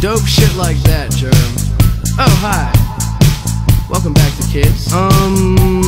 Dope shit like that, Germ. Oh, hi. Welcome back to Kids.